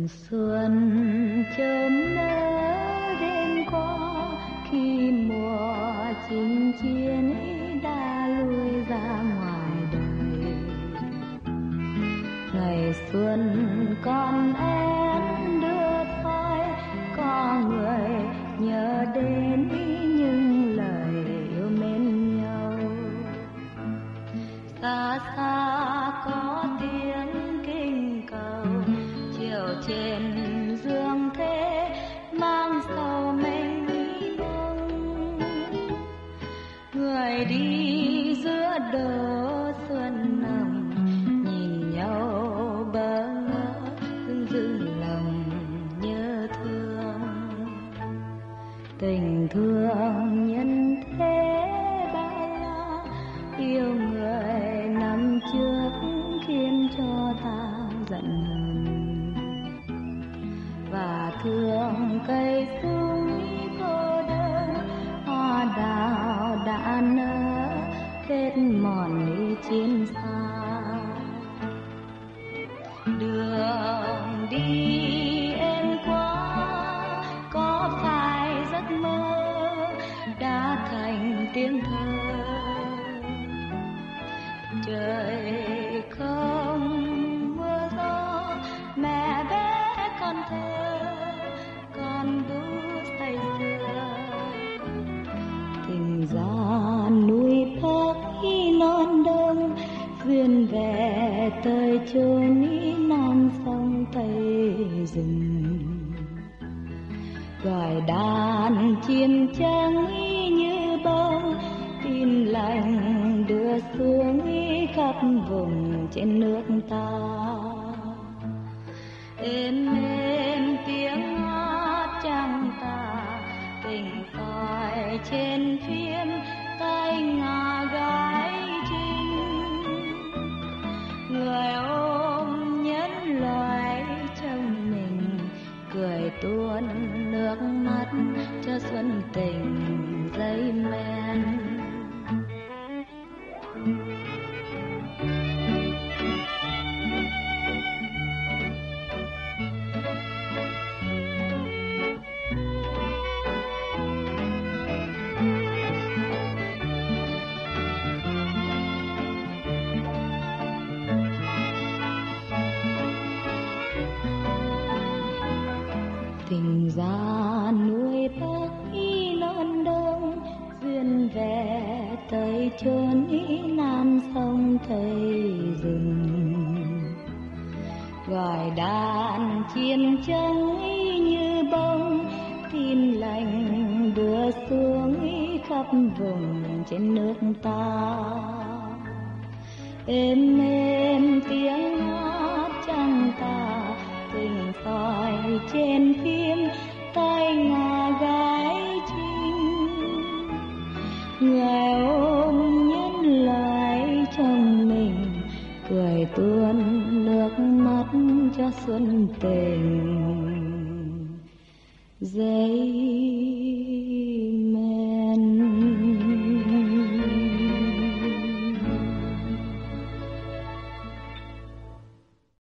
Xuân chớm nở đêm qua, khi mùa chinh chiến đã lui ra ngoài đời. Ngày xuân con én đưa phai, có người nhớ đến những lời yêu mến nhau. Xa xa có tiếng kinh cầu, chiều trên dương thế mang sầu mênh mông. Người đi giữa đô xuân nồng, nhìn nhau bỡ ngỡ, dưng dưng lòng nhớ thương. Tình thương nhân thế bao la, yêu người năm trước khiến cho ta giận hờn. Và thương cây sung cô đơn, hoa đào đã nở kết mòn đi chiến xa. Đường đi em qua có phải giấc mơ đã thành tiếng thơ. Trời không mưa gió, mẹ bé con thơ, con bú say sưa. Tình ra núi bắc non đông, duyên về tới chốn non sông tây rừng. Gọi đàn chim trắng như bông, tin lành đưa xuống khắp vùng trên nước ta. Êm êm tiếng hát trăng ta, tình soi trên phim tay ngà gái trinh. Người ôm nhẫn lời trong mình, cười tuôn nước mắt cho xuân tình dây men. Tình ra núi bắc non đông, duyên về tới chốn nam sông tây rừng. Gọi đàn chim trắng như bông, tin lành đưa xuống khắp vùng trên nước ta. Êm êm tiếng hát trăng ta, tình soi trên phim tay ngà gái trinh. Người ôm nhẫn lời trong mình, cười tuôn nước mắt cho xuân tình dây